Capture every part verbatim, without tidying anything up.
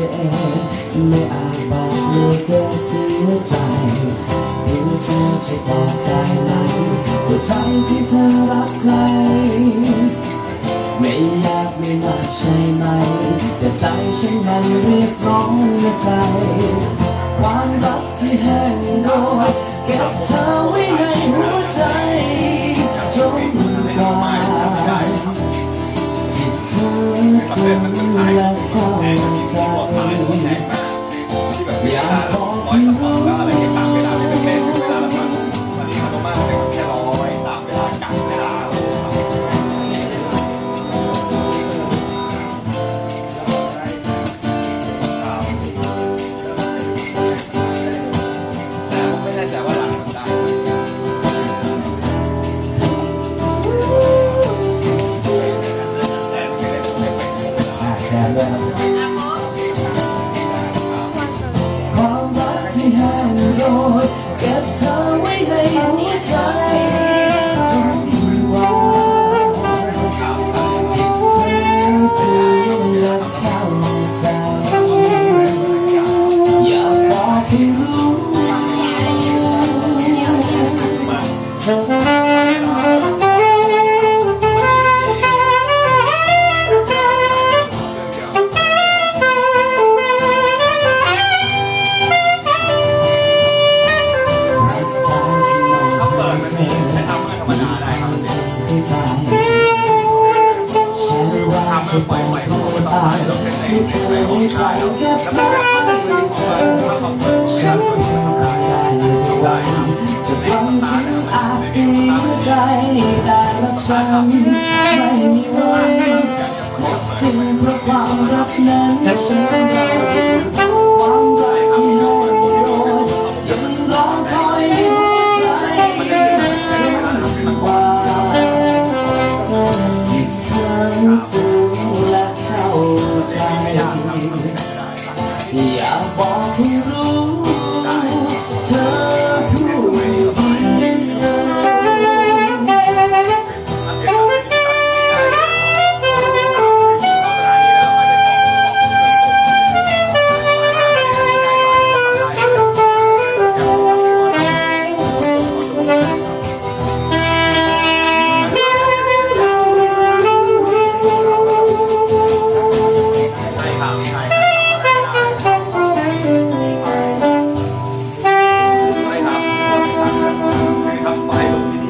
ไม่อาจบอกเลยแค่เสียใจรู้เธอจะบอกได้ไหมว่าใจที่เธอรักใครไม่อยากไม่มาใช่ไหมแต่ใจฉันมันเรียกร้องในใจความรักที่แห้งโดยเก็บเธอไว้ในหัวใจจนกว่าที่เธอซึ้งและเข้าใจอยากบอกให้รู้ความรักที่แห้งโดยเก็บเธอไว้ในหัวใจจนกว่าที่เธอซึ้งและเข้าใจอยากบอกให้รู้ฉันว่าจะปล่อยตายไม่เคยมีใครแค่เพื่อเธอฉันเพียงคอยได้วันจะทำฉันอาจเสียใจแต่รักฉันไม่มีวันหมดสิ้นเพราะความรักนั้นฉันความรักที่แห้งโดยยังรอคอยในหัวใจจนกว่าที่เธอซึ้งและเข้าใจอยากบอกให้รู้เธอผู้ดี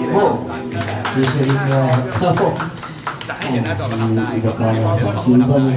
จะให้เห็นหน้าจอมาทำได้อุปกรณ์ของชิ้น